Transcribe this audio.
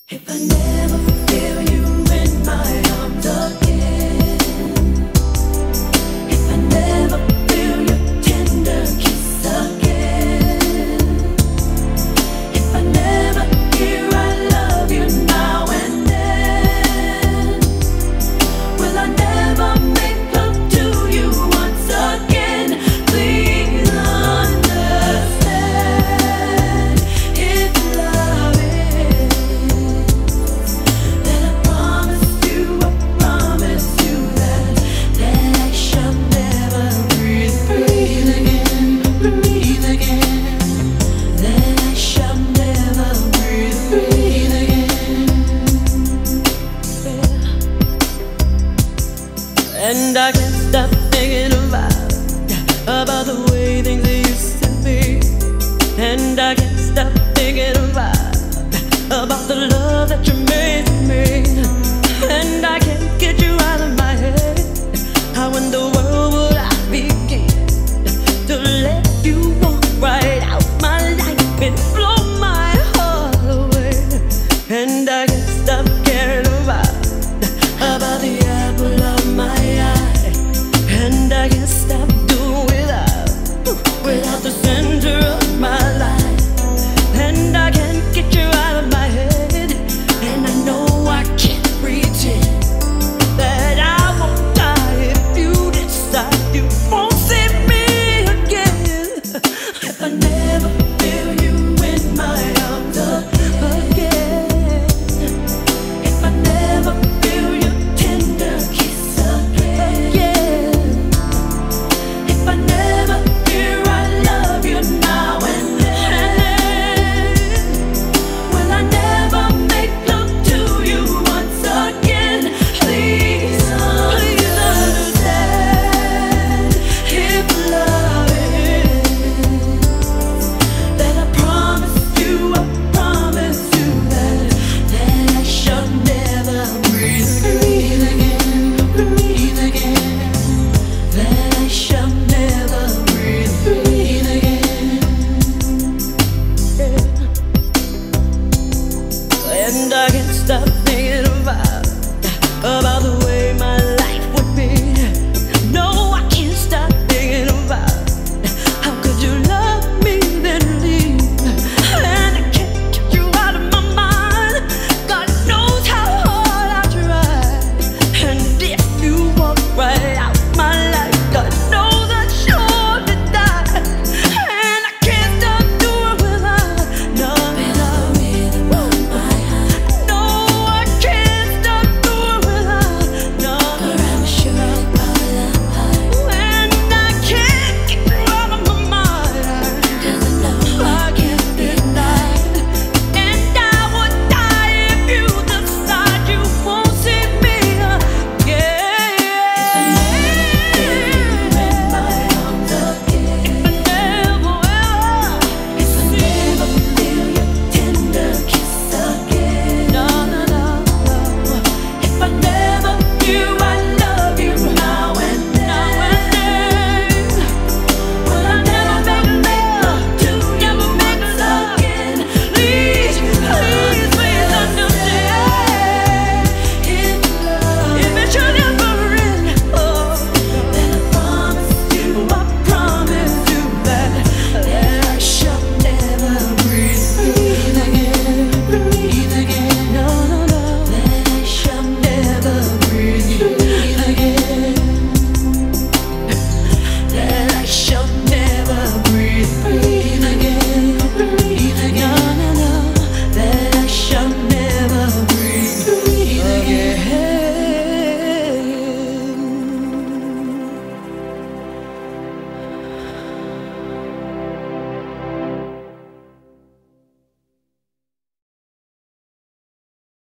If I never feel you in my arms again, if I never feel your tender kiss again, if I never hear I love you now and then, will I never make love to you once again? Please understand, if love is, then I promise you that I shall never breathe again, that I shall never breathe again. And I can't stop thinking about the way things used to be. And I can't stop thinking about the love that you made to me. And I can't get you out of my head. How in the world would I begin to let you walk right out my life and blow my heart away? And I can't stop caring about the apple of my eye. And I can't stop doing without the center of my life. And I can't get you out of my head. And I know I can't pretend that I won't die if you decide you won't see me again. If I never feel you in my arms again, if I never feel your tender kiss again, if I never hear I love you now and then, will I never make love to you once again? Please understand, if love is, then I promise you that I shall never breathe again, that I shall never breathe again. And I can't stop thinking about the way